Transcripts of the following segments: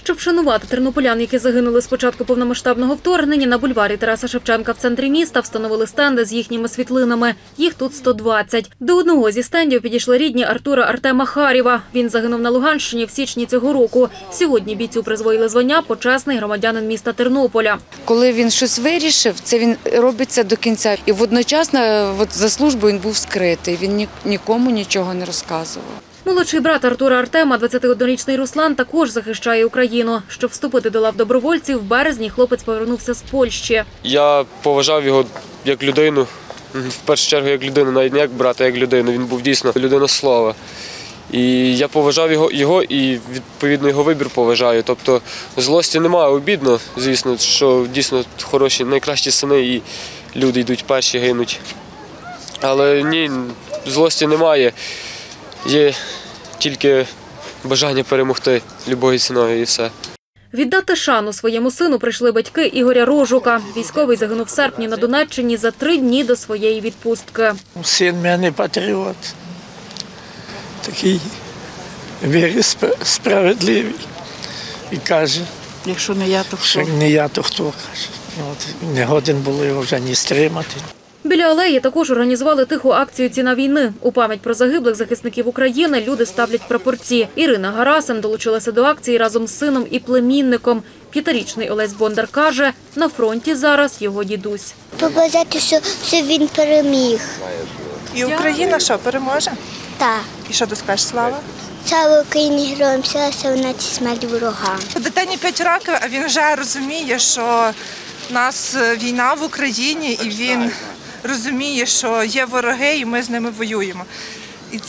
Щоб вшанувати тернополян, які загинули з початку повномасштабного вторгнення, на бульварі Тараса Шевченка в центрі міста встановили стенди з їхніми світлинами. Їх тут 120. До одного зі стендів підійшли рідні Артура Артема Харєва. Він загинув на Луганщині в січні цього року. Сьогодні бійцю призвоїли звання «Почесний громадянин міста Тернополя». Коли він щось вирішив, це він робиться до кінця. І водночасно за службу він був скритий, він нікому нічого не розказував. Молодший брат Артура Артема, 21-річний Руслан, також захищає Україну. Щоб вступити до лав добровольців, в березні хлопець повернувся з Польщі. Я поважав його як людину, в першу чергу як людину, навіть не як брата, а як людину. Він був дійсно людина слова. І я поважав його і, відповідно, його вибір поважаю. Тобто злості немає, обідно, звісно, що дійсно хороші, найкращі сини і люди йдуть перші, гинуть. Але ні, злості немає. Є тільки бажання перемогти любою ціною і все. Віддати шану своєму сину прийшли батьки Ігоря Рожука. Військовий загинув в серпні на Донеччині за 3 дні до своєї відпустки. Син в мене патріот, такий вірить справедливий. І каже, якщо не я, то хто? що не я, то хто, каже. Не годен було його вже ні стримати. Біля алеї також організували тиху акцію «Ціна війни». У пам'ять про загиблих захисників України люди ставлять прапорці. Ірина Гарасим долучилася до акції разом з сином і племінником. 5-річний Олесь Бондар каже, на фронті зараз його дідусь. Побажати, що він переміг. І Україна що, переможе? Так. І що ти скажеш, слава? Слава Україні, героям слава, слава смерть ворогам. Дитині 5 років, а він вже розуміє, що в нас війна в Україні, і він розуміє, що є вороги, і ми з ними воюємо. І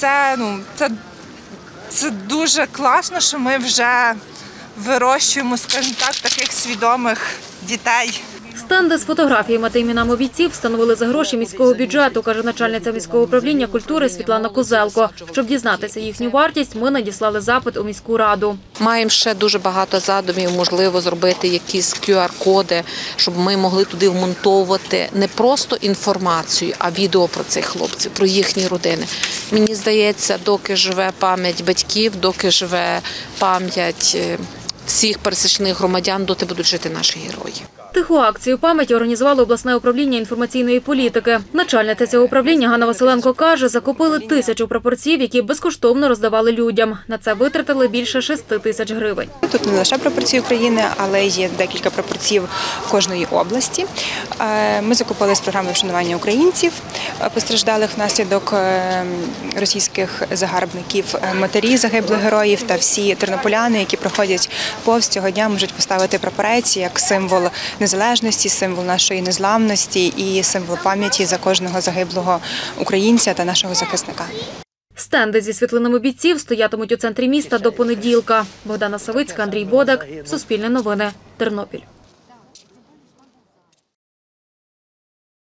це дуже класно, що ми вже вирощуємо, скажімо так, таких свідомих дітей. Стенди з фотографіями та іменами бійців встановили за гроші міського бюджету, каже начальниця міського управління культури Світлана Козелко. Щоб дізнатися їхню вартість, ми надіслали запит у міську раду. Маємо ще дуже багато задумів, можливо, зробити якісь QR-коди, щоб ми могли туди вмонтовувати не просто інформацію, а відео про цих хлопців, про їхні родини. Мені здається, доки живе пам'ять батьків, доки живе пам'ять всіх пересічних громадян, доти будуть жити наші герої. Тиху акцію пам'яті організувало обласне управління інформаційної політики. Начальниця цього управління Ганна Василенко каже, закупили 1000 прапорців, які безкоштовно роздавали людям. На це витратили більше 6 тисяч гривень. Тут не лише прапорці України, але є декілька прапорців кожної області. Ми закупили з програми вшанування українців, постраждалих внаслідок російських загарбників, матері загиблих героїв та всі тернополяни, які проходять повз цього дня, можуть поставити прапорець як символ незалежності, символ нашої незламності і символ пам'яті за кожного загиблого українця та нашого захисника. Стенди зі світлинами бійців стоятимуть у центрі міста до понеділка. Богдана Савицька, Андрій Бодак, Суспільне новини, Тернопіль.